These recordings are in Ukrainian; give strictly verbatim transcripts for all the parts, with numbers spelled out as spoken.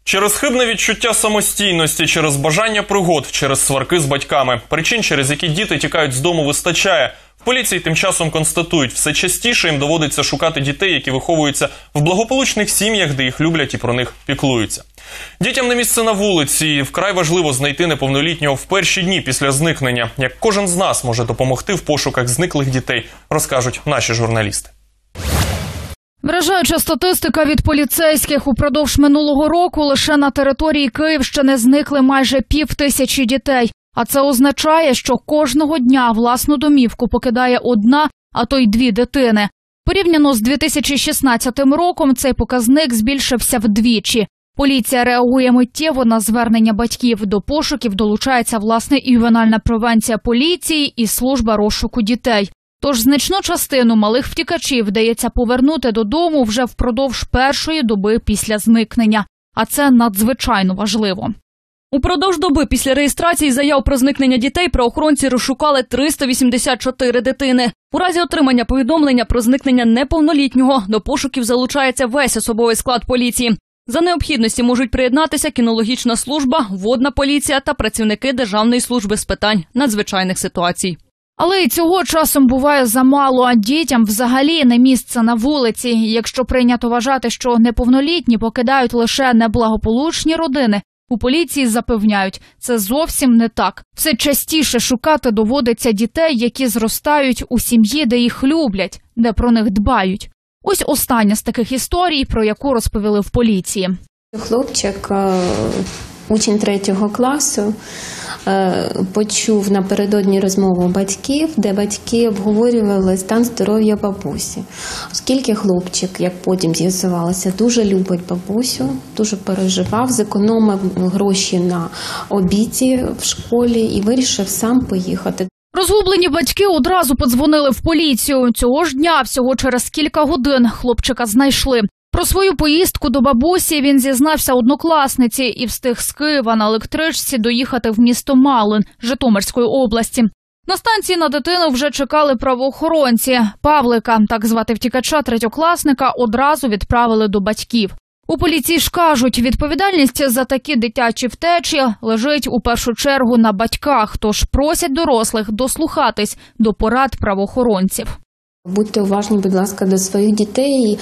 Через хибне відчуття самостійності, через бажання пригод, через сварки з батьками. Причин, через які діти тікають з дому, вистачає. В поліції тим часом констатують, все частіше їм доводиться шукати дітей, які виховуються в благополучних сім'ях, де їх люблять і про них піклуються. Дітям не місце на вулиці, і вкрай важливо знайти неповнолітнього в перші дні після зникнення. Як кожен з нас може допомогти в пошуках зниклих дітей, розкажуть наші журналісти. Вражаюча статистика від поліцейських. Упродовж минулого року лише на території Київщини зникли майже пів тисячі дітей. А це означає, що кожного дня власну домівку покидає одна, а то й дві дитини. Порівняно з дві тисячі шістнадцятим роком цей показник збільшився вдвічі. Поліція реагує миттєво на звернення батьків. До пошуків долучається, власне, і ювенальна превенція поліції, і служба розшуку дітей. Тож значну частину малих втікачів вдається повернути додому вже впродовж першої доби після зникнення. А це надзвичайно важливо. Упродовж доби після реєстрації заяв про зникнення дітей правоохоронці розшукали триста вісімдесят чотири дитини. У разі отримання повідомлення про зникнення неповнолітнього до пошуків залучається весь особовий склад поліції. За необхідності можуть приєднатися кінологічна служба, водна поліція та працівники Державної служби з питань надзвичайних ситуацій. Але і цього часом буває замало, а дітям взагалі не місце на вулиці. Якщо прийнято вважати, що неповнолітні покидають лише неблагополучні родини, у поліції запевняють, це зовсім не так. Все частіше шукати доводиться дітей, які зростають у сім'ї, де їх люблять, де про них дбають. Ось остання з таких історій, про яку розповіли в поліції. Хлопчик, учень третього класу, почув напередодні розмову батьків, де батьки обговорювали стан здоров'я бабусі. Оскільки хлопчик, як потім з'ясувалося, дуже любить бабусю, дуже переживав, зекономив гроші на обіді в школі і вирішив сам поїхати. Розгублені батьки одразу подзвонили в поліцію. Цього ж дня, всього через кілька годин, хлопчика знайшли. Про свою поїздку до бабусі він зізнався однокласниці і встиг з Києва на електричці доїхати в місто Малин Житомирської області. На станції на дитину вже чекали правоохоронці. Павлика, так звати втікача третьокласника, одразу відправили до батьків. У поліції ж кажуть, відповідальність за такі дитячі втечі лежить у першу чергу на батьках, тож просять дорослих дослухатись до порад правоохоронців. Будьте уважні, будь ласка, до своїх дітей,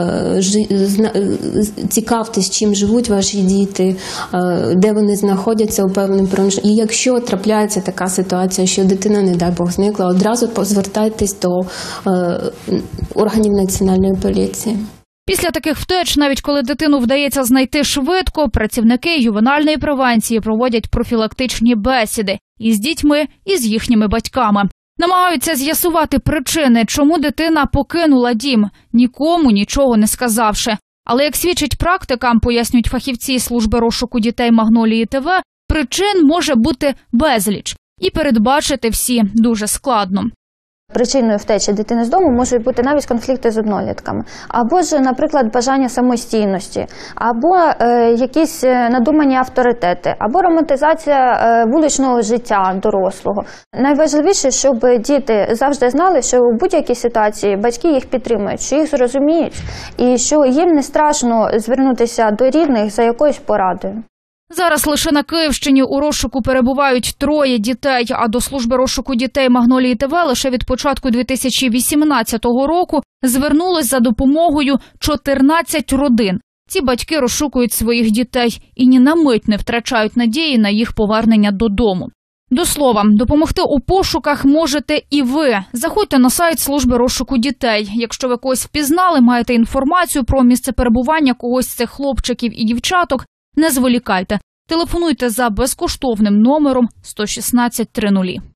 цікавтесь, чим живуть ваші діти, де вони знаходяться у певному проміжку. І якщо трапляється така ситуація, що дитина, не дай Бог, зникла, одразу звертайтесь до органів національної поліції. Після таких втеч, навіть коли дитину вдається знайти швидко, працівники ювенальної превенції проводять профілактичні бесіди і з дітьми, і з їхніми батьками. Намагаються з'ясувати причини, чому дитина покинула дім, нікому нічого не сказавши. Але, як свідчить практика, пояснюють фахівці служби розшуку дітей Магнолії ТВ, причин може бути безліч. І передбачити всі дуже складно. Причиною втечі дитини з дому можуть бути навіть конфлікти з однолітками. Або ж, наприклад, бажання самостійності, або е, якісь надумані авторитети, або романтизація е, вуличного життя дорослого. Найважливіше, щоб діти завжди знали, що у будь-якій ситуації батьки їх підтримують, що їх зрозуміють, і що їм не страшно звернутися до рідних за якоюсь порадою. Зараз лише на Київщині у розшуку перебувають троє дітей, а до служби розшуку дітей Магнолії ТВ лише від початку дві тисячі вісімнадцятого року звернулось за допомогою чотирнадцять родин. Ці батьки розшукують своїх дітей і ні на мить не втрачають надії на їх повернення додому. До слова, допомогти у пошуках можете і ви. Заходьте на сайт служби розшуку дітей. Якщо ви когось впізнали, маєте інформацію про місце перебування когось з цих хлопчиків і дівчаток, не зволікайте. Телефонуйте за безкоштовним номером сто шістнадцять три нуль.